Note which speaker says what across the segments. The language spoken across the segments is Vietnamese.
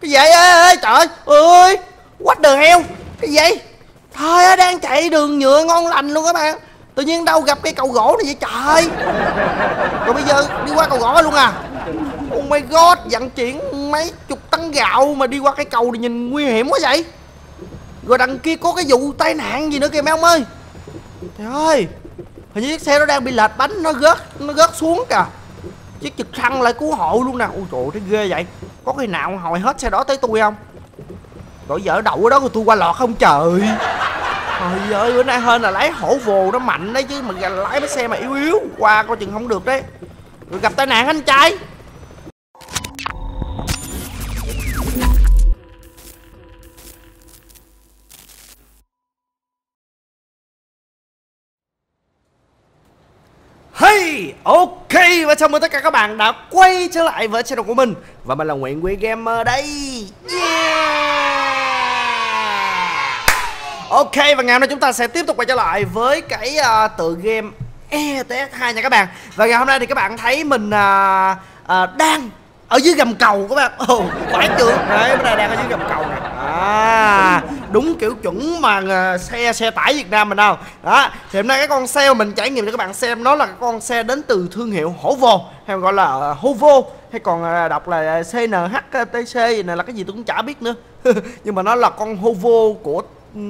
Speaker 1: Cái gì ơi trời ơi ơi, what the hell, cái gì thôi á, đang chạy đường nhựa ngon lành luôn các bạn, tự nhiên đâu gặp cái cầu gỗ này vậy trời. Rồi bây giờ đi qua cầu gỗ luôn à? Oh my god, vận chuyển mấy chục tấn gạo mà đi qua cái cầu này nhìn nguy hiểm quá vậy. Rồi đằng kia có cái vụ tai nạn gì nữa kìa mấy ông ơi. Trời ơi, hình như chiếc xe nó đang bị lệch bánh, nó rớt xuống kìa. Chiếc trực thăng lại cứu hộ luôn nè. Ôi trời ơi, thấy ghê vậy. Có khi nào hồi hết xe đó tới tôi không? Rồi dở đậu ở đó rồi tôi qua lọt không trời. Trời ơi, bữa nay hơn là lái hổ vồ nó mạnh đấy chứ, mà lái mấy xe mà yếu yếu qua coi chừng không được đấy. Rồi gặp tai nạn anh trai. Hey, ok, và chào mừng tất cả các bạn đã quay trở lại với channel của mình. Và mình là Nguyễn Quý Gamer đây. Ok, và ngày hôm nay chúng ta sẽ tiếp tục quay trở lại với cái tựa game ETS2 nha các bạn. Và ngày hôm nay thì các bạn thấy mình đang ở dưới gầm cầu các bạn. Ồ, phải chưa? Đấy, bên này đang ở dưới gầm cầu này. Đúng kiểu chuẩn mà xe tải Việt Nam mình đâu. Đó, thì hôm nay cái con xe mình trải nghiệm cho các bạn xem, nó là cái con xe đến từ thương hiệu Hovo, hay gọi là Hovo, hay còn đọc là CNHTC này, là cái gì tôi cũng chả biết nữa. Nhưng mà nó là con Hovo của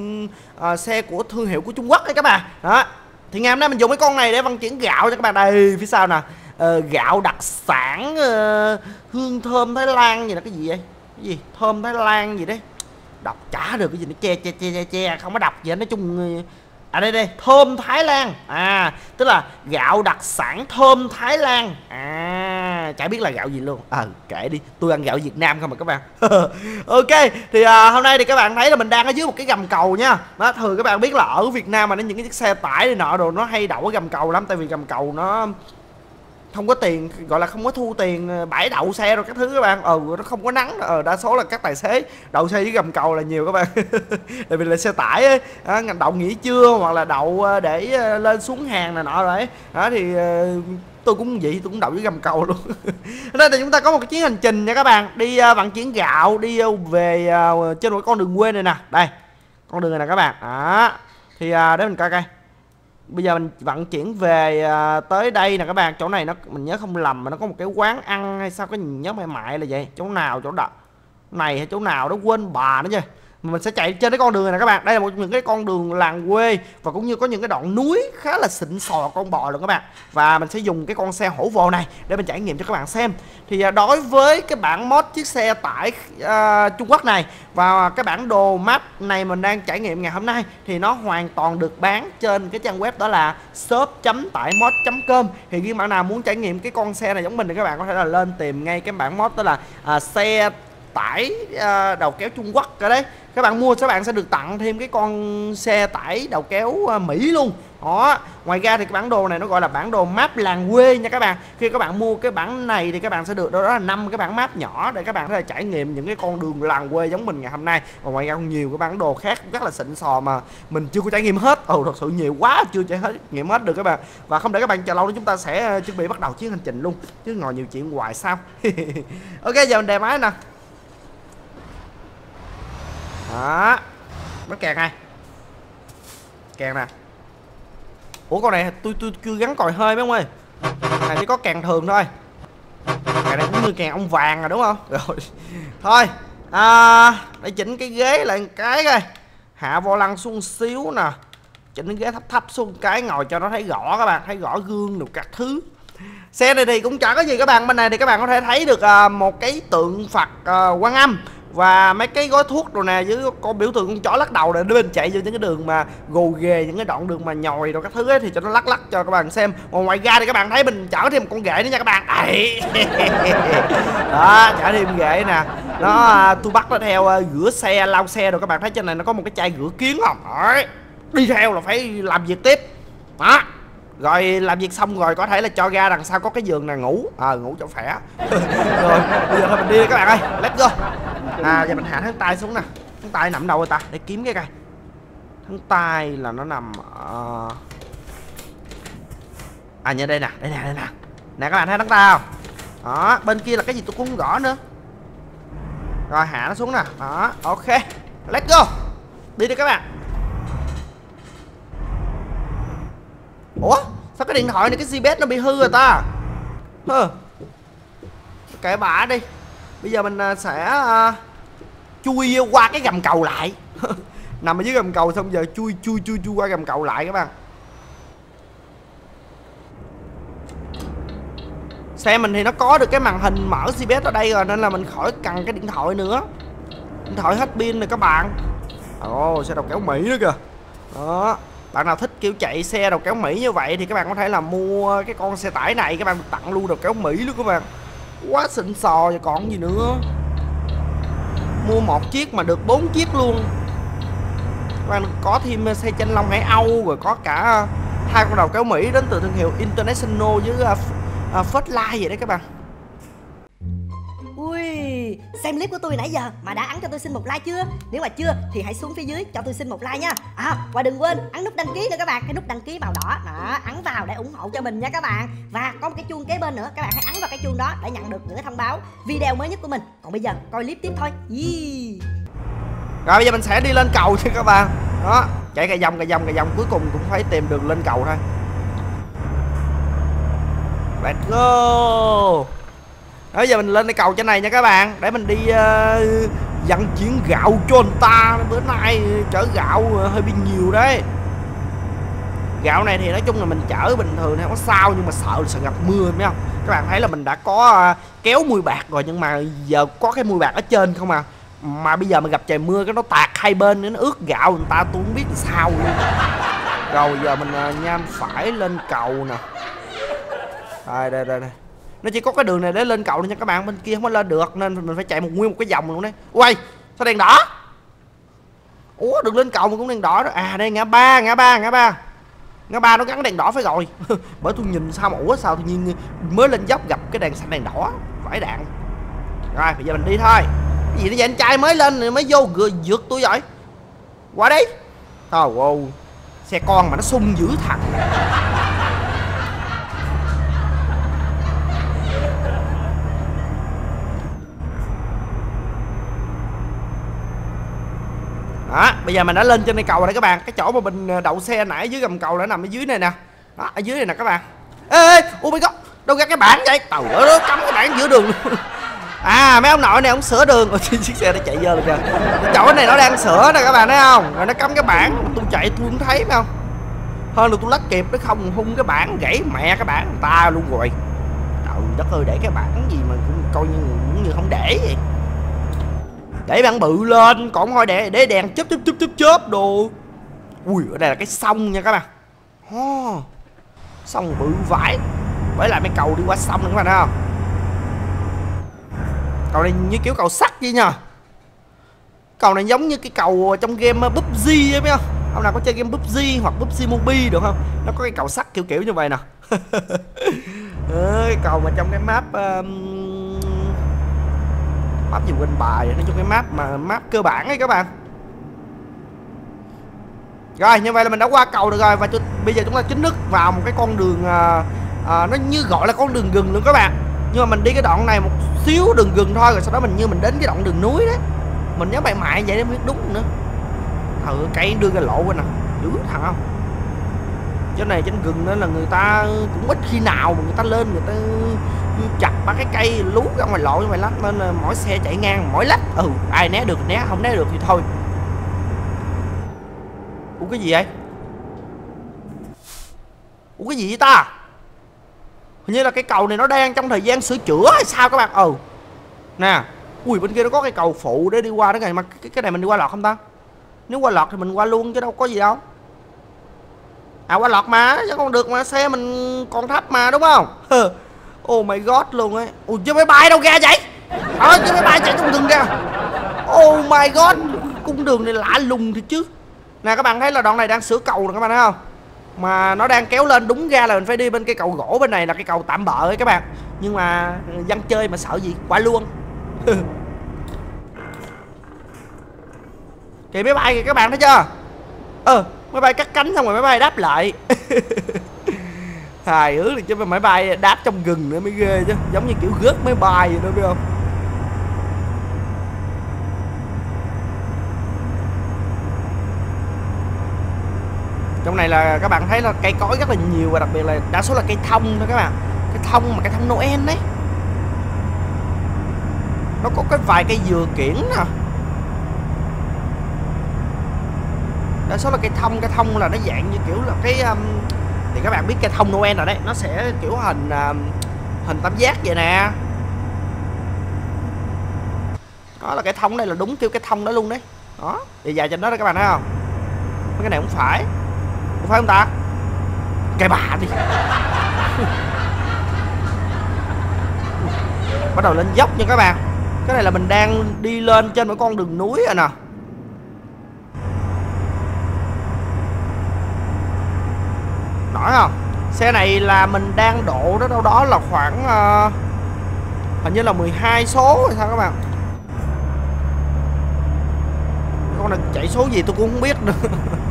Speaker 1: xe của thương hiệu của Trung Quốc đấy các bạn. Đó, thì ngày hôm nay mình dùng cái con này để vận chuyển gạo cho các bạn. Đây phía sau nè, gạo đặc sản hương thơm Thái Lan gì là cái gì vậy? Cái gì? Thơm Thái Lan gì đấy. Đọc chả được cái gì, nó che không có đọc gì hết. Nói chung đây thơm Thái Lan. Tức là gạo đặc sản thơm Thái Lan. Chả biết là gạo gì luôn. Kệ đi, tôi ăn gạo Việt Nam không mà các bạn. Ok, thì hôm nay thì các bạn thấy là mình đang ở dưới một cái gầm cầu nha. Đó, thường các bạn biết là ở Việt Nam mà những cái chiếc xe tải này nọ đồ nó hay đậu ở gầm cầu lắm, tại vì gầm cầu nó không có tiền, gọi là không có thu tiền bãi đậu xe rồi các thứ các bạn. Nó không có nắng. Đa số là các tài xế đậu xe với gầm cầu là nhiều các bạn. Tại vì là xe tải ấy, đậu nghỉ trưa hoặc là đậu để lên xuống hàng này nọ rồi. Đó thì tôi cũng vậy, tôi cũng đậu với gầm cầu luôn. Nên là chúng ta có một cái chuyến hành trình nha các bạn, đi vận chuyển gạo đi về trên một con đường quê này nè. Đây, con đường này nè các bạn. Thì để mình coi coi. Bây giờ mình vận chuyển về tới đây nè các bạn. Chỗ này nó, mình nhớ không lầm mà nó có một cái quán ăn hay sao, có nhớ mày mại là vậy. Chỗ nào, chỗ này hay chỗ nào đó quên bà nữa chứ. Mình sẽ chạy trên cái con đường này nè các bạn. Đây là những cái con đường làng quê, và cũng như có những cái đoạn núi khá là xịn sò con bò luôn các bạn. Và mình sẽ dùng cái con xe hổ vồ này để mình trải nghiệm cho các bạn xem. Thì đối với cái bản mod chiếc xe tải Trung Quốc này và cái bản đồ map này mình đang trải nghiệm ngày hôm nay, thì nó hoàn toàn được bán trên cái trang web đó là shop.taimod.com. Thì khi bạn nào muốn trải nghiệm cái con xe này giống mình thì các bạn có thể là lên tìm ngay cái bản mod đó là xe tải đầu kéo Trung Quốc ở đấy. Các bạn mua các bạn sẽ được tặng thêm cái con xe tải đầu kéo Mỹ luôn. Đó, ngoài ra thì cái bản đồ này nó gọi là bản đồ map làng quê nha các bạn. Khi các bạn mua cái bản này thì các bạn sẽ được đó là 5 cái bản map nhỏ để các bạn có thể trải nghiệm những cái con đường làng quê giống mình ngày hôm nay. Và ngoài ra còn nhiều cái bản đồ khác rất là xịn sò mà mình chưa có trải nghiệm hết. Thật sự nhiều quá, chưa trải nghiệm hết được các bạn. Và không để các bạn chờ lâu nữa, chúng ta sẽ chuẩn bị bắt đầu chuyến hành trình luôn, chứ ngồi nhiều chuyện hoài sao. Ok, giờ mình đề máy nè. Đó, bắt kèn này, kèn nè. Ủa con này tôi chưa gắn còi hơi mấy ông ơi, này chỉ có kèn thường thôi. Kèn này cũng như kèn ông vàng rồi đúng không? Rồi thôi, để chỉnh cái ghế lại một cái coi, hạ vô lăng xuống xíu nè, chỉnh cái ghế thấp xuống cái, ngồi cho nó thấy rõ các bạn, thấy rõ gương được các thứ. Xe này thì cũng chả có gì các bạn. Bên này thì các bạn có thể thấy được một cái tượng Phật Quan Âm và mấy cái gói thuốc rồi nè, với con biểu tượng con chó lắc đầu này. Đứa bên chạy vô những cái đường mà gồ ghề, những cái đoạn đường mà nhồi rồi các thứ ấy, thì cho nó lắc cho các bạn xem. Còn ngoài ra thì các bạn thấy mình chở thêm một con ghệ nữa nha các bạn. Đó, chở thêm ghệ nè. Nó tôi bắt nó theo rửa xe, lau xe rồi. Các bạn thấy trên này nó có một cái chai rửa kiến không? Đấy, đi theo là phải làm việc tiếp. Đó, rồi làm việc xong rồi có thể là cho ra đằng sau có cái giường này ngủ, ngủ cho khỏe. Rồi bây giờ thôi mình đi các bạn ơi, let's go. Giờ mình hạ thắng tay xuống nè. Thắng tay nằm đâu rồi ta, để kiếm cái coi. Thắng tay là nó nằm như đây nè, đây nè nè các bạn thấy thắng tay không? Đó, bên kia là cái gì tôi cũng không rõ nữa. Rồi hạ nó xuống nè. Đó, ok. Let's go. Đi đi các bạn. Ủa? Sao cái điện thoại này cái Gpad nó bị hư rồi ta? Kệ bả đi. Bây giờ mình sẽ chui qua cái gầm cầu lại. Nằm ở dưới gầm cầu xong giờ chui qua gầm cầu lại các bạn. Xe mình thì nó có được cái màn hình mở Gpad ở đây rồi nên là mình khỏi cần cái điện thoại nữa. Điện thoại hết pin rồi các bạn. Ồ, xe đầu kéo Mỹ nữa kìa. Đó. Bạn nào thích kiểu chạy xe đầu kéo Mỹ như vậy thì các bạn có thể là mua cái con xe tải này, các bạn được tặng luôn đầu kéo Mỹ luôn các bạn. Quá xịn sò rồi còn gì nữa. Mua một chiếc mà được 4 chiếc luôn. Các bạn có thêm xe Chanh Long Hải Âu, rồi có cả 2 con đầu kéo Mỹ đến từ thương hiệu International với First Light vậy đấy các bạn.
Speaker 2: Ui, xem clip của tôi nãy giờ mà đã ấn cho tôi xin một like chưa? Nếu mà chưa thì hãy xuống phía dưới cho tôi xin một like nha. Và đừng quên ấn nút đăng ký nữa các bạn, cái nút đăng ký màu đỏ đó, ấn vào để ủng hộ cho mình nha các bạn. Và có một cái chuông kế bên nữa, các bạn hãy ấn vào cái chuông đó để nhận được những cái thông báo video mới nhất của mình. Còn bây giờ coi clip tiếp thôi.
Speaker 1: Rồi bây giờ mình sẽ đi lên cầu nha các bạn. Đó, chạy cà vòng cuối cùng cũng phải tìm đường lên cầu thôi. Let's go. Đó, bây giờ mình lên cái cầu trên này nha các bạn. Để mình đi vận chuyển gạo cho anh ta. Bữa nay chở gạo hơi bị nhiều đấy. Gạo này thì nói chung là mình chở bình thường thì không có sao, nhưng mà sợ gặp mưa phải không? Các bạn thấy là mình đã có kéo mui bạc rồi, nhưng mà giờ có cái mui bạc ở trên không à. Mà bây giờ mà gặp trời mưa cái nó tạt hai bên nó ướt gạo người ta, tôi không biết làm sao luôn. Rồi giờ mình nham phải lên cầu nè. Đây. Nó chỉ có cái đường này để lên cầu thôi nha các bạn, bên kia không có lên được nên mình phải chạy nguyên một cái vòng luôn đấy. Ui, sao đèn đỏ? Ủa, đường lên cầu mà cũng đèn đỏ đó. À đây ngã ba nó gắn đèn đỏ phải rồi. Bởi tôi nhìn sao mà ủa sao tự nhiên mới lên dốc gặp cái đèn xanh đèn đỏ, phải đạn. Rồi bây giờ mình đi thôi. Cái gì nó vậy, anh trai mới lên mới vô vượt tôi vậy. Qua đi. Thôi wow. Xe con mà nó sung dữ thật. Đó, bây giờ mình đã lên trên cây cầu rồi đấy các bạn. Cái chỗ mà mình đậu xe nãy dưới gầm cầu đã nằm ở dưới này nè. Đó, ở dưới này nè các bạn. Ê, oh my god, đâu ra cái bảng vậy? Trời ơi, nó cắm cái bảng giữa đường luôn. À, mấy ông nội này ông sửa đường. Chiếc xe nó chạy vô rồi kìa. Cái chỗ này nó đang sửa nè các bạn thấy không? Rồi nó cắm cái bảng, tôi chạy tôi không thấy phải không? Hơn là tôi lách kịp, nó không hung cái bảng gãy mẹ cái bảng người ta luôn rồi. Trời đất ơi, để cái bảng gì mà cũng coi như không để vậy. Để bảng bự lên, còn thôi để đèn chớp đồ. Ui, ở đây là cái sông nha các bạn. Sông bự vãi. Bởi lại mấy cầu đi qua sông nữa các bạn thấy không? Cầu này như kiểu cầu sắt vậy nha. Cầu này giống như cái cầu trong game PUBG ấy, biết không? Ông nào có chơi game PUBG hoặc PUBG Mobile được không? Nó có cái cầu sắt kiểu như vậy nè. Cái cầu mà trong cái map map gì quên bài, nói chung cái map cơ bản ấy các bạn. Rồi như vậy là mình đã qua cầu được rồi. Và bây giờ chúng ta chính thức vào một cái con đường nó như gọi là con đường rừng luôn các bạn. Nhưng mà mình đi cái đoạn này một xíu đường rừng thôi, rồi sau đó mình đến cái đoạn đường núi đấy. Mình nhớ bài mại vậy để biết đúng nữa. Cây đưa ra lộ bên nè, dữ thật không? Chỗ này trên rừng nên là người ta cũng ít khi nào mà người ta lên người ta chặt ba cái cây lú ra ngoài lộ như vậy lắm, nên là mỗi xe chạy ngang mỗi lách ai né được né, không né được thì thôi. Ủa cái gì vậy? Ủa cái gì vậy ta? Hình như là cái cầu này nó đang trong thời gian sửa chữa hay sao các bạn? Nè. Ui, bên kia nó có cái cầu phụ để đi qua đó này, mà cái này mình đi qua lọt không ta? Nếu qua lọt thì mình qua luôn chứ đâu có gì đâu. À qua lọt mà, chứ còn được mà, xe mình còn thấp mà đúng không? Oh my god luôn ấy. Ui, chứ máy bay đâu ra vậy? Chứ máy bay chạy trong rừng ra. Oh my god, cung đường này lạ lùng thì chứ. Nè các bạn thấy là đoạn này đang sửa cầu nè các bạn thấy không? Mà nó đang kéo lên, đúng ra là mình phải đi bên cây cầu gỗ bên này là cây cầu tạm bợ ấy các bạn. Nhưng mà dân chơi mà sợ gì, qua luôn. Kìa máy bay kìa các bạn thấy chưa? Máy bay cắt cánh xong rồi máy bay đáp lại. Hài hước thì chứ mà máy bay đáp trong rừng nữa mới ghê chứ. Giống như kiểu rớt máy bay vậy đó biết không? Trong này là các bạn thấy là cây cối rất là nhiều, và đặc biệt là đa số là cây thông thôi các bạn. Cây thông Noel đấy. Nó có cái vài cây dừa kiển nè. Đa số là cây thông là nó dạng như kiểu là cái thì các bạn biết cây thông Noel rồi đấy, nó sẽ kiểu hình tam giác vậy nè. Đó là cây thông, đây là đúng kiểu cây thông đó luôn đấy. Đó, dài trên đó đó các bạn thấy không? Cái này không phải không ta? Cây bà đi. Bắt đầu lên dốc nha các bạn. Cái này là mình đang đi lên trên một con đường núi rồi nè. Nổi không? Xe này là mình đang độ đó đâu đó là khoảng hình như là 12 số hay sao các bạn. Con này chạy số gì tôi cũng không biết nữa.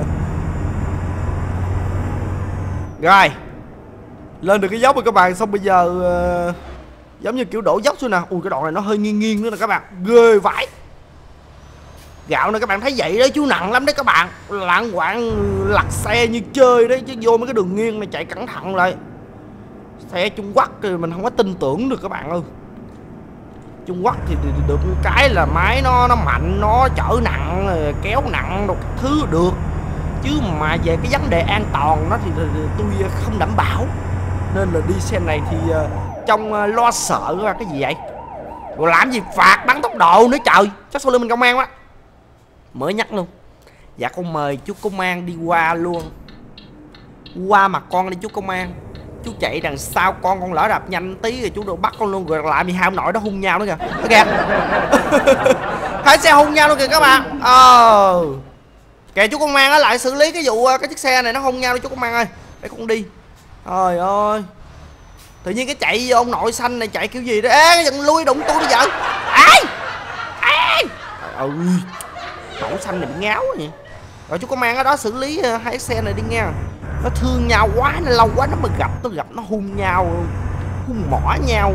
Speaker 1: Rồi, lên được cái dốc rồi các bạn. Xong bây giờ giống như kiểu đổ dốc xuống nè. Ui, cái đoạn này nó hơi nghiêng nữa nè các bạn. Ghê vãi. Gạo này các bạn thấy vậy đấy, chú nặng lắm đấy các bạn. Lạng quạng lật xe như chơi đấy, chứ vô mấy cái đường nghiêng này chạy cẩn thận lại. Xe Trung Quốc thì mình không có tin tưởng được các bạn ơi. Trung Quốc thì được cái là máy nó mạnh, nó chở nặng, kéo nặng đồ thứ được. Chứ mà về cái vấn đề an toàn nó thì tôi không đảm bảo. Nên là đi xe này thì trong lo sợ các bạn. Cái gì vậy? Rồi làm gì phạt bắn tốc độ nữa trời. Chắc sau lưng mình công an quá. Mới nhắc luôn. Dạ con mời chú công an đi qua luôn. Qua mặt con đi chú công an. Chú chạy đằng sau con lỡ đạp nhanh tí rồi chú được bắt con luôn. Rồi làm gì hai ông nội đó hung nhau nữa kìa. Đó kìa. Hai xe hung nhau luôn kìa các bạn. Kìa chú công an á, lại xử lý cái vụ cái chiếc xe này nó hung nhau đi chú công an ơi. Để con đi. Trời ơi. Tự nhiên cái chạy vô ông nội xanh này chạy kiểu gì đó. Ê, đừng lui đụng tôi đi vợ. Ai? Ai? Trời ơi. Nội xanh này bị ngáo quá vậy. Rồi chú công an ở đó xử lý hai xe này đi nha. Nó thương nhau quá, nó lâu quá nó mới gặp, nó hung nhau, hung mỏ nhau.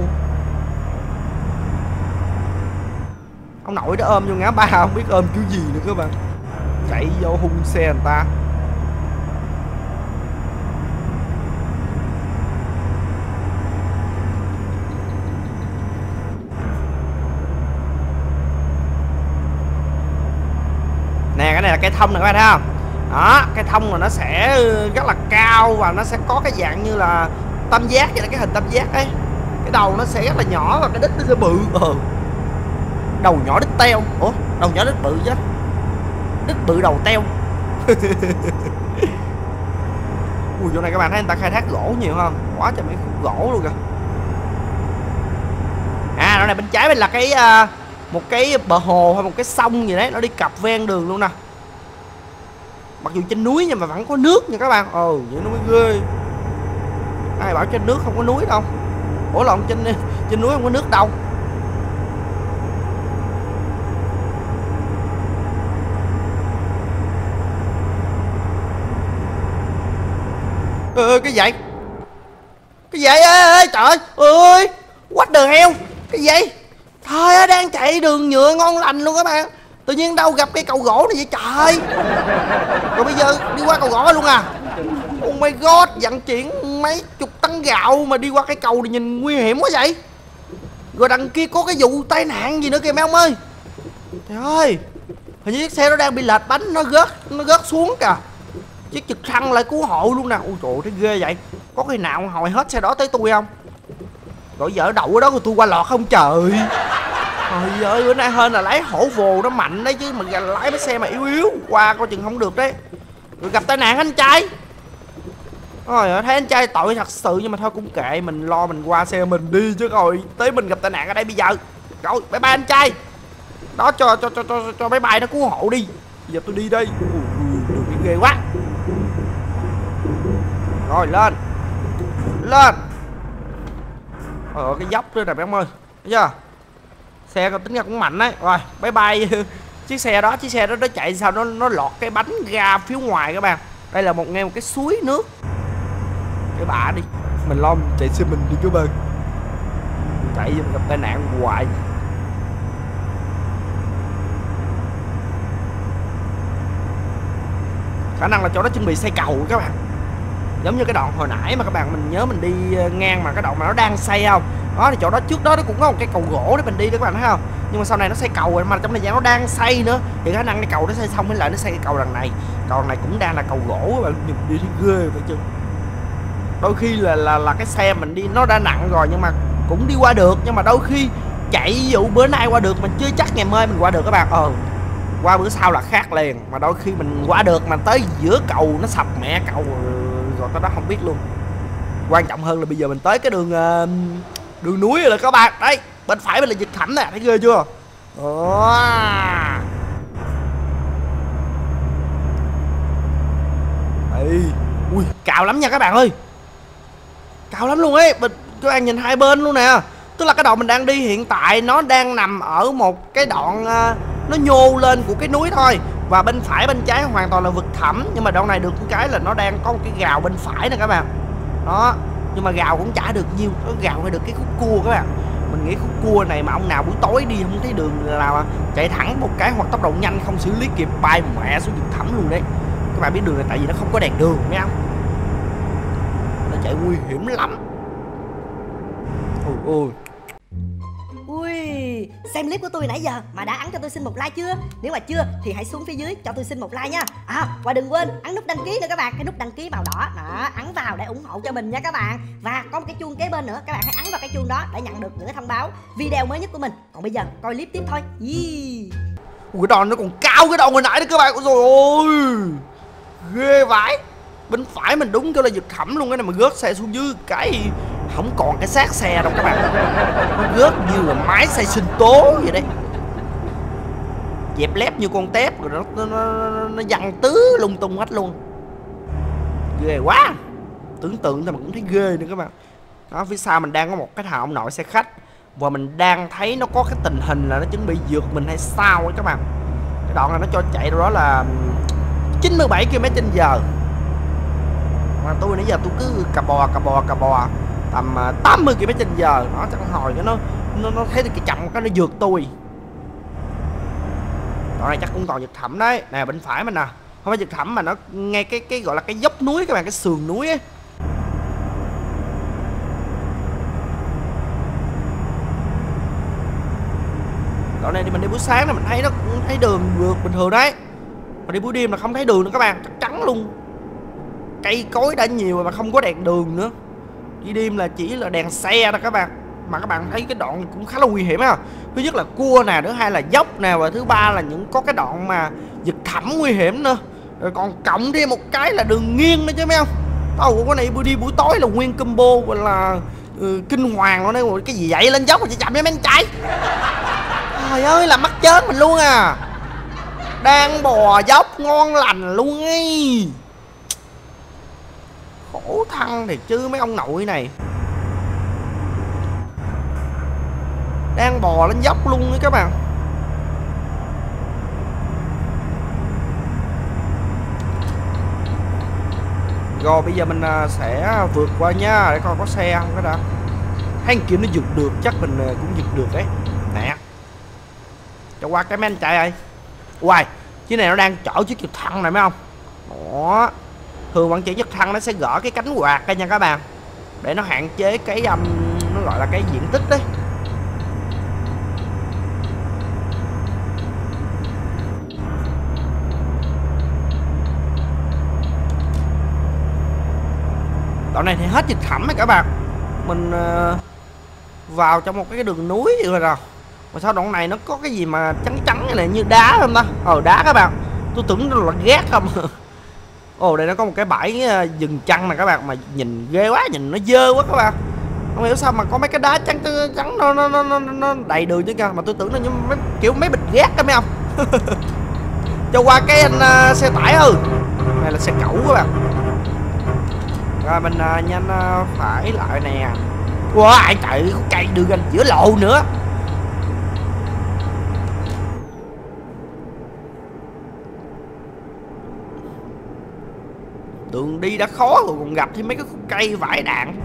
Speaker 1: Ông nội đó ôm vô ngã ba không biết ôm kiểu gì nữa các bạn. Chạy vô hung xe người ta. Nè, cái này là cây thông nè các bạn thấy không? Đó, cây thông là nó sẽ rất là cao và nó sẽ có cái dạng như là tam giác vậy đó, cái hình tam giác ấy. Cái đầu nó sẽ rất là nhỏ và cái đít nó sẽ bự. Đầu nhỏ đít teo. Ủa, đầu nhỏ đít bự chứ. Đít bự đầu teo. Ui, chỗ này các bạn thấy người ta khai thác gỗ nhiều không? Quá trời mấy khúc gỗ luôn kìa. À, chỗ này bên trái bên là cái một cái bờ hồ hay một cái sông gì đấy, nó đi cặp ven đường luôn nè. Mặc dù trên núi nhưng mà vẫn có nước nha các bạn. Vậy nó mới ghê. Ai bảo trên nước không có núi đâu. Ủa lộn, trên núi không có nước đâu. Cái vậy? Cái vậy ơi trời ơi. What the hell? Cái gì? Thôi á, đang chạy đường nhựa ngon lành luôn các bạn. Tự nhiên đâu gặp cái cầu gỗ này vậy trời. Rồi bây giờ đi qua cầu gỗ luôn à? Oh my god, vận chuyển mấy chục tấn gạo mà đi qua cái cầu này nhìn nguy hiểm quá vậy. Rồi đằng kia có cái vụ tai nạn gì nữa kìa mấy ông ơi. Trời ơi, hình như chiếc xe nó đang bị lệch bánh, nó rớt xuống kìa. Chiếc trực thăng lại cứu hộ luôn nè. Ôi trời ơi, thấy ghê vậy. Có khi nào hồi hết xe đó tới tôi không? Rồi giờ đậu ở đó rồi tôi qua lọt không trời. Trời ơi, bữa nay hơn là lái hổ vồ nó mạnh đấy chứ. Mà lái mấy xe mà yếu yếu qua coi chừng không được đấy. Rồi gặp tai nạn anh trai. Rồi thấy anh trai tội thật sự. Nhưng mà thôi cũng kệ, mình lo mình qua xe mình đi chứ rồi tới mình gặp tai nạn ở đây bây giờ. Rồi bye bye anh trai. Đó cho máy bay nó cứu hộ đi. Bây giờ tôi đi đây. Đường đi ghê quá. Rồi lên. Lên. Cái dốc nữa nè mấy ông ơi. Thấy chưa? Xe có tính ra cũng mạnh đấy. Rồi bye bye. Chiếc xe đó nó chạy sao nó lọt cái bánh ra phía ngoài các bạn. Đây là một cái suối nước. Cái bả đi. Mình lo mình chạy xe mình đi các bạn. Chạy mình gặp tai nạn hoài. khả năng là chỗ đó chuẩn bị xây cầu các bạn. Giống như cái đoạn hồi nãy mà các bạn mình nhớ mình đi ngang mà cái đoạn mà nó đang xây không. Đó thì chỗ đó trước đó nó cũng có một cái cầu gỗ để mình đi đó các bạn thấy không. Nhưng mà sau này nó xây cầu rồi mà trong thời gian nó đang xây nữa thì khả năng cái cầu nó xây xong mới lại nó xây cái cầu lần này. Cầu lần này cũng đang là cầu gỗ các bạn, nhìn đi thấy ghê vậy chứ. Đôi khi là cái xe mình đi nó đã nặng rồi nhưng mà cũng đi qua được, nhưng mà đôi khi chạy ví dụ bữa nay qua được mình chưa chắc ngày mai mình qua được các bạn. Qua bữa sau là khác liền, mà đôi khi mình qua được mà tới giữa cầu nó sập mẹ cầu rồi tới đó không biết luôn. Quan trọng hơn là bây giờ mình tới cái đường núi rồi các bạn. Đấy, bên phải bên là vực thẳm nè, thấy ghê chưa? Đây. Ui, cao lắm nha các bạn ơi. Cao lắm luôn ấy. Các bạn nhìn hai bên luôn nè. Tức là cái đoạn mình đang đi hiện tại nó đang nằm ở một cái đoạn nó nhô lên của cái núi thôi. Và bên phải bên trái hoàn toàn là vực thẳm. Nhưng mà đoạn này được cái là nó đang có một cái gào bên phải nè các bạn. Đó. Nhưng mà gào cũng chả được nhiêu. Nó gào hay được cái khúc cua các bạn. Mình nghĩ khúc cua này mà ông nào buổi tối đi không thấy đường là chạy thẳng một cái hoặc tốc độ nhanh không xử lý kịp bay mẹ xuống vực thẳm luôn đấy. Các bạn biết đường này tại vì nó không có đèn đường nghe không? Nó chạy nguy hiểm lắm. Ui.
Speaker 2: Ui, xem clip của tôi nãy giờ mà đã ấn cho tôi xin một like chưa? Nếu mà chưa thì hãy xuống phía dưới cho tôi xin một like nha. Và đừng quên ấn nút đăng ký nữa các bạn, cái nút đăng ký màu đỏ đó, ấn vào để ủng hộ cho mình nha các bạn. Và có một cái chuông kế bên nữa, các bạn hãy ấn vào cái chuông đó để nhận được những cái thông báo video mới nhất của mình. Còn bây giờ coi clip tiếp thôi.
Speaker 1: Cái đòn nó còn cao cái đòn hồi nãy đó các bạn. Ôi trời ơi, ghê vãi. Bên phải mình đúng kêu là vực thẳm luôn. Cái này mà rớt xe xuống dưới cái không còn cái xác xe đâu các bạn. Nó rớt như là máy xay sinh tố vậy đấy. Dẹp lép như con tép rồi nó văng tứ lung tung hết luôn. Ghê quá. Tưởng tượng thôi mà cũng thấy ghê nữa các bạn. Đó, phía sau mình đang có một cái thằng ông nội xe khách. Và mình đang thấy nó có cái tình hình là nó chuẩn bị vượt mình hay sao ấy các bạn. Cái đoạn này nó cho chạy đâu đó là 97 km/h. Mà tôi nãy giờ tôi cứ cà bò tầm 80 km/h. Nó chẳng hồi nó thấy được cái chậm cái nó vượt tôi. Đoạn này chắc cũng còn vực thẳm đấy. Nè bên phải mình nè, không phải vực thẳm mà nó ngay cái gọi là cái dốc núi các bạn, cái sườn núi ấy. Đoạn này thì mình đi buổi sáng là mình thấy nó cũng thấy đường vượt bình thường đấy. Mà đi buổi đêm là không thấy đường nữa các bạn, chắc chắn luôn. Cây cối đã nhiều rồi mà không có đèn đường nữa. Đi đêm là chỉ là đèn xe đó các bạn. Mà các bạn thấy cái đoạn cũng khá là nguy hiểm ha. Thứ nhất là cua nè, thứ hai là dốc nè, và thứ ba là có cái đoạn mà vực thẳm nguy hiểm nữa. Rồi còn cộng thêm một cái là đường nghiêng nữa chứ mấy không. Tao cái này đi buổi tối là nguyên combo gọi là kinh hoàng luôn đấy. Cái gì vậy, lên dốc mà chỉ chậm với mấy anh trai. Trời ơi, làm mắc chết mình luôn à. Đang bò dốc ngon lành luôn ấy. Khổ thân thiệt chứ mấy ông nội này. Đang bò lên dốc luôn ấy các bạn. Rồi bây giờ mình sẽ vượt qua nha, để coi có xe không cái đã. Thấy kia nó vượt được, chắc mình cũng vượt được đấy. Nè, cho qua cái mấy anh chạy ơi. Uầy, chiếc này nó đang chở chiếc trực thăng này mấy không. Đó. Thường vận chuyển trực thăng nó sẽ gỡ cái cánh quạt ra nha các bạn, để nó hạn chế cái nó gọi là cái diện tích đấy. Đoạn này thì hết vực thẳm rồi các bạn. Mình vào trong một cái đường núi vậy rồi nào. Mà sao đoạn này nó có cái gì mà trắng trắng này như đá không ta? Đá các bạn. Tôi tưởng nó là ghét không. Đây nó có một cái bãi dừng chân này các bạn, mà nhìn ghê quá, nhìn nó dơ quá các bạn. Không hiểu sao mà có mấy cái đá trắng trắng nó đầy đường chứ kìa, mà tôi tưởng nó như kiểu mấy bịch ghét đó mấy không. Cho qua cái anh xe tải này là xe cẩu các bạn. Rồi mình nhanh phải lại nè. Wow, trời, có cây đường gần giữa lộ nữa. Đường đi đã khó rồi còn gặp thêm mấy cái khúc cây vải đạn.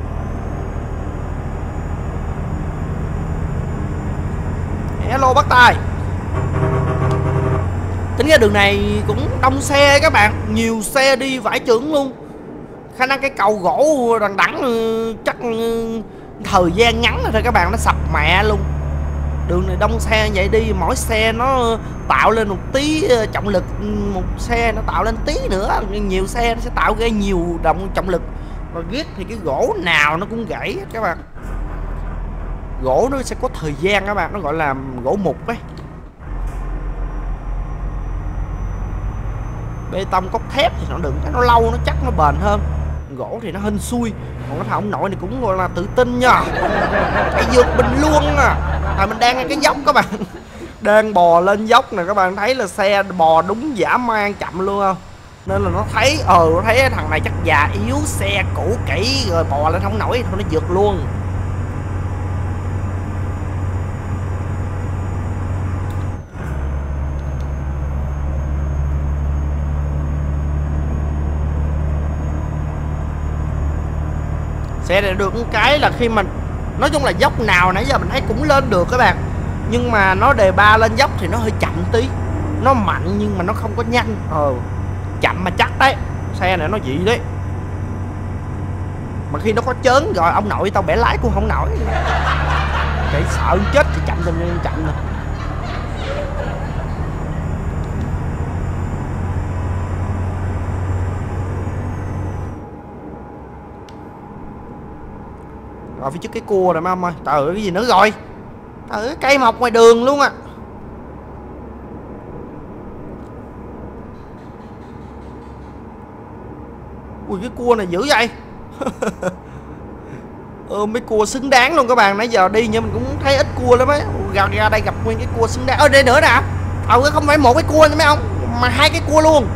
Speaker 1: Hello bác tài. Tính ra đường này cũng đông xe các bạn, nhiều xe đi vãi chưởng luôn. Khả năng cái cầu gỗ đằng đẵng chắc thời gian ngắn rồi thôi các bạn, nó sập mẹ luôn. Đường này đông xe vậy đi, mỗi xe nó tạo lên một tí trọng lực, một xe nó tạo lên tí nữa, nhiều xe nó sẽ tạo ra nhiều trọng lực. Và ghét thì cái gỗ nào nó cũng gãy các bạn. Gỗ nó sẽ có thời gian các bạn, nó gọi là gỗ mục ấy. Bê tông cốt thép thì nó đừng, nó lâu nó chắc nó bền hơn. Gỗ thì nó hên xui. Còn cái thằng ông nội này cũng gọi là tự tin nha, phải vượt bình luôn à. Tại mình đang cái dốc các bạn, đang bò lên dốc nè các bạn, thấy là xe bò đúng dã man chậm luôn không. Nên là nó thấy nó thấy thằng này chắc già yếu, xe cũ kỹ rồi bò lên không nổi, thôi nó vượt luôn. Xe này được cái là khi mình nói chung là dốc nào nãy giờ mình thấy cũng lên được các bạn, nhưng mà nó đề ba lên dốc thì nó hơi chậm tí, nó mạnh nhưng mà nó không có nhanh, chậm mà chắc đấy. Xe này nó dị đấy, mà khi nó có chớn rồi ông nội tao bẻ lái cũng không nổi, để sợ chết thì chậm thì chậm nè. Rồi phía trước cái cua rồi mấy ông ơi, trời ơi cái gì nữa rồi, trời ơi cây mọc ngoài đường luôn à. Ui cái cua này dữ vậy. Mấy cua xứng đáng luôn các bạn, nãy giờ đi nhưng mình cũng thấy ít cua lắm ấy. Ra đây gặp nguyên cái cua xứng đáng. Đây nữa nè, không phải một cái cua nha mấy ông, mà hai cái cua luôn.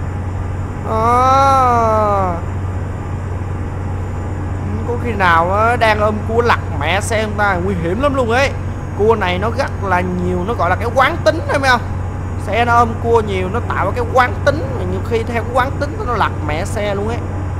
Speaker 1: Có khi nào đang ôm cua lặt mẹ xe ông ta, nguy hiểm lắm luôn ấy. Cua này nó rất là nhiều, nó gọi là cái quán tính thôi mấy không. Xe nó ôm cua nhiều nó tạo cái quán tính, mà nhiều khi theo cái quán tính nó lặt mẹ xe luôn ấy.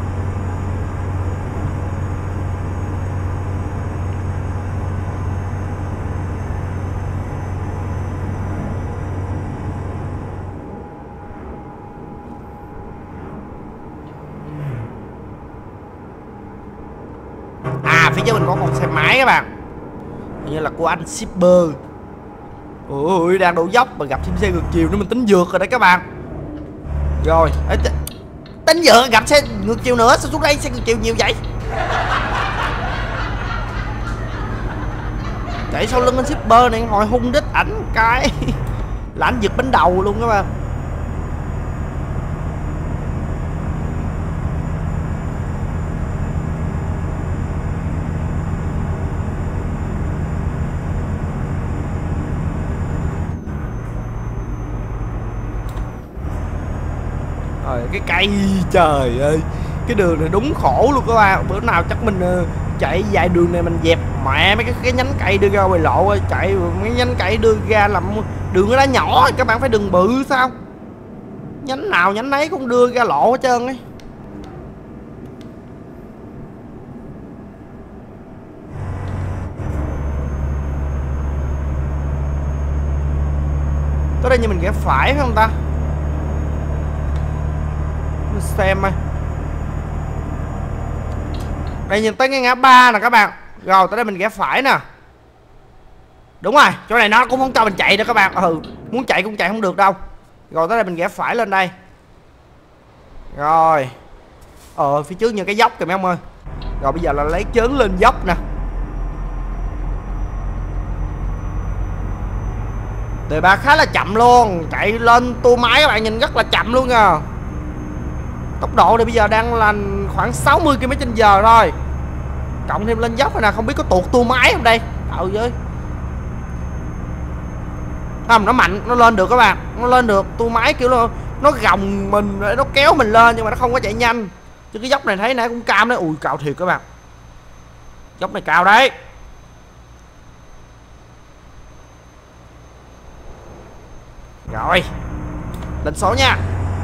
Speaker 1: Phía trước mình có một xe máy các bạn, như là của anh shipper. Ôi đang đổ dốc mà gặp thêm xe ngược chiều nữa, mình tính vượt rồi đấy các bạn. Rồi tính vượt gặp xe ngược chiều nữa, sao xuống đây xe ngược chiều nhiều vậy. Chạy sau lưng anh shipper này ngồi hung đít ảnh cái là anh giật bánh đầu luôn các bạn. Cái cây trời ơi, cái đường này đúng khổ luôn các bạn. Bữa nào chắc mình chạy dài đường này mình dẹp mẹ mấy cái nhánh cây đưa ra ngoài lộ ơi. Chạy mấy nhánh cây đưa ra làm đường nó đã nhỏ, các bạn phải đường bự sao, nhánh nào nhánh ấy cũng đưa ra lộ hết trơn ấy. Tới đây như mình ghé phải phải không ta, xem ơi. Đây nhìn tới cái ngã ba nè các bạn. Rồi tới đây mình ghé phải nè. Đúng rồi, chỗ này nó cũng không cho mình chạy đâu các bạn. Muốn chạy cũng chạy không được đâu. Rồi tới đây mình ghé phải lên đây. Rồi phía trước như cái dốc kìa mấy ông ơi. Rồi bây giờ là lấy chớn lên dốc nè. Đề ba khá là chậm luôn, chạy lên tua máy các bạn nhìn rất là chậm luôn nha. Tốc độ này bây giờ đang là khoảng 60 km/h thôi. Cộng thêm lên dốc này nè, không biết có tuột tua máy không đây. Trời ơi. Không, nó mạnh, nó lên được các bạn. Nó lên được, tua máy kiểu nó gồng mình, nó kéo mình lên nhưng mà nó không có chạy nhanh. Chứ cái dốc này thấy nãy cũng cao đấy. Ui cao thiệt các bạn. Dốc này cao đấy. Rồi. Lên số nha.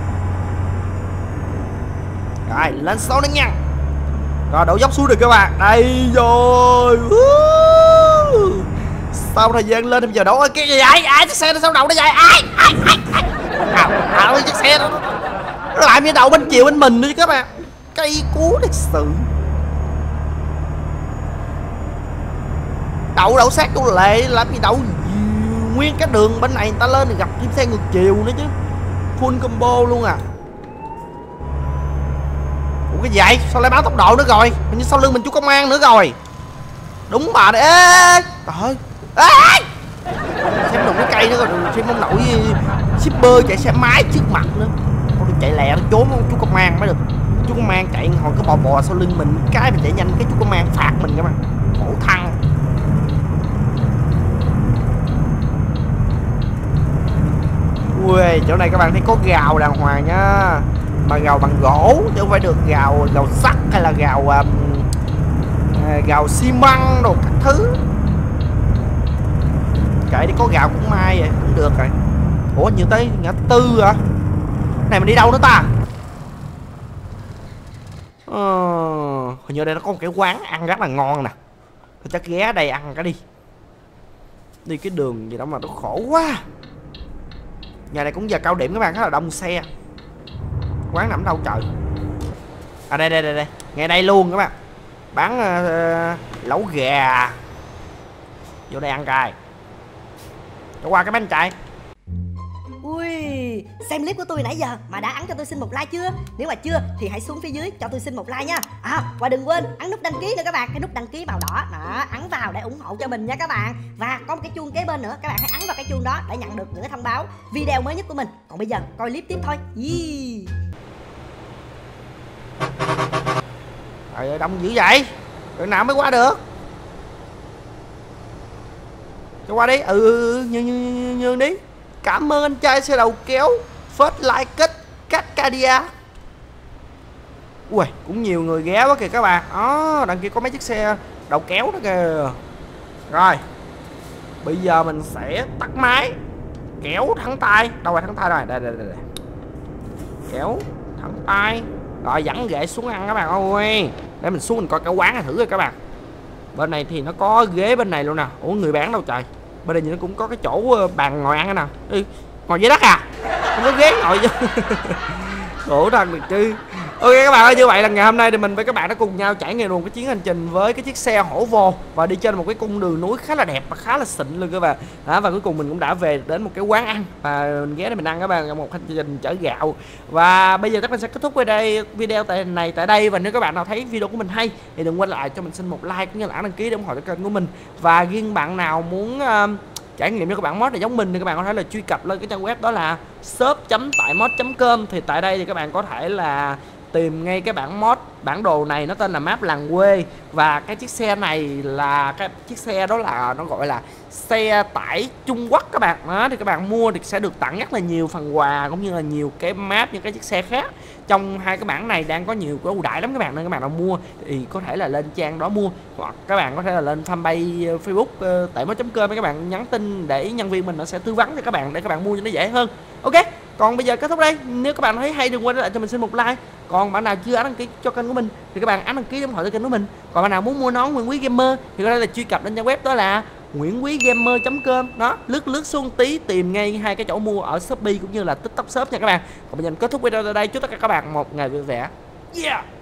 Speaker 1: Rồi lên số nữa nha. Rồi đổ dốc xuống được các bạn. Đây rồi. Sau thời gian lên thì bây giờ đổ cái gì vậy? Ai chiếc xe nó sao đầu nó vậy? xe đó nó lại như đậu bên chiều bên mình nữa chứ các bạn. Cây cú lịch sự. Đậu sát chỗ lệ làm gì đậu nguyên cái đường bên này người ta lên thì gặp thêm xe ngược chiều nữa chứ. Full combo luôn à. Ủa cái gì vậy? Sao lại báo tốc độ nữa rồi? Hình như sau lưng mình chú công an nữa rồi. Đúng bà đấy. Ê trời ơi. Ê xem đụng cái cây nữa rồi xem ông nội shipper chạy xe máy trước mặt nữa. Thôi đi chạy lẹ nó trốn chú công an mới được. Chú công an chạy hồi có bò sau lưng mình cái mình chạy nhanh cái chú công an phạt mình các bạn. Khổ thăng. Ui chỗ này các bạn thấy có gào đàng hoàng nhá. Mà gào bằng gỗ chứ không phải được gào sắt hay là gào xi măng đồ các thứ. Kệ đi có gạo cũng may vậy cũng được rồi. Ủa như tới ngã tư à? Này mình đi đâu nữa ta? Hình như đây nó có một cái quán ăn rất là ngon nè. Thôi chắc ghé đây ăn cái đi. Đi cái đường gì đó mà nó khổ quá. Nhà này cũng giờ cao điểm các bạn, khá là đông xe. Quán nằm đâu trời? À đây. Ngay đây luôn các bạn. Bán lẩu gà. Vô đây ăn coi. Cho qua cái bánh chạy.
Speaker 2: Ui, xem clip của tôi nãy giờ mà đã ấn cho tôi xin một like chưa? Nếu mà chưa thì hãy xuống phía dưới cho tôi xin một like nha. Và đừng quên ấn nút đăng ký nữa các bạn, cái nút đăng ký màu đỏ đó, ấn vào để ủng hộ cho mình nha các bạn. Và có một cái chuông kế bên nữa, các bạn hãy ấn vào cái chuông đó để nhận được những cái thông báo video mới nhất của mình. Còn bây giờ coi clip tiếp thôi.
Speaker 1: Trời ơi đông dữ vậy. Rồi nào mới qua được? Cho qua đi. Nhường đi. Cảm ơn anh trai xe đầu kéo First Like Cascadia. Ui cũng nhiều người ghé quá kìa các bạn. Đằng kia có mấy chiếc xe đầu kéo đó kìa. Rồi bây giờ mình sẽ tắt máy. Kéo thẳng tay. Đâu rồi thẳng tay rồi? Đây. Kéo thẳng tay. Rồi dẫn ghệ xuống ăn các bạn ơi. Để mình xuống mình coi cái quán này thử rồi các bạn. Bên này thì nó có ghế bên này luôn nè. Ủa người bán đâu trời? Bên đây thì nó cũng có cái chỗ bàn ngồi ăn nè. Ngồi dưới đất à? Không có ghế ngồi chứ. Khổ thật được chứ. Ok các bạn ơi, như vậy là ngày hôm nay thì mình với các bạn đã cùng nhau trải nghiệm luôn cái chuyến hành trình với cái chiếc xe hổ vô và đi trên một cái cung đường núi khá là đẹp và khá là xịn luôn các bạn. Và cuối cùng mình cũng đã về đến một cái quán ăn và mình ghé để mình ăn các bạn, một hành trình chở gạo. Và bây giờ chắc mình sẽ kết thúc video tại đây, và nếu các bạn nào thấy video của mình hay thì đừng quên lại cho mình xin một like cũng như là đăng ký để ủng hộ cho kênh của mình. Và riêng bạn nào muốn trải nghiệm cho các bạn mod này giống mình thì các bạn có thể là truy cập lên cái trang web đó là shop.taimod.com. Thì tại đây thì các bạn có thể là tìm ngay cái bản đồ này, nó tên là map làng quê. Và cái chiếc xe này là cái chiếc xe đó là nó gọi là xe tải Trung Quốc các bạn. Đó thì các bạn mua thì sẽ được tặng rất là nhiều phần quà cũng như là nhiều cái map những cái chiếc xe khác. Trong hai cái bản này đang có nhiều cái ưu đãi lắm các bạn, nên các bạn nào mua thì có thể là lên trang đó mua, hoặc các bạn có thể là lên fanpage Facebook taimod.com các bạn nhắn tin để nhân viên mình nó sẽ tư vấn cho các bạn để các bạn mua cho nó dễ hơn. Ok, còn bây giờ kết thúc đây. Nếu các bạn thấy hay đừng quên lại cho mình xin một like. Còn bạn nào chưa ấn đăng ký cho kênh của mình thì các bạn ấn đăng ký để ủng hộ cho kênh của mình. Còn bạn nào muốn mua nón Nguyễn Quý Gamer thì có thể là truy cập lên trang web đó là nguyễn-quý-gamer.com. Đó, lướt xuống tí tìm ngay hai cái chỗ mua ở Shopee cũng như là TikTok Shop nha các bạn. Còn bây giờ kết thúc video tại đây. Chúc tất cả các bạn một ngày vui vẻ. Yeah.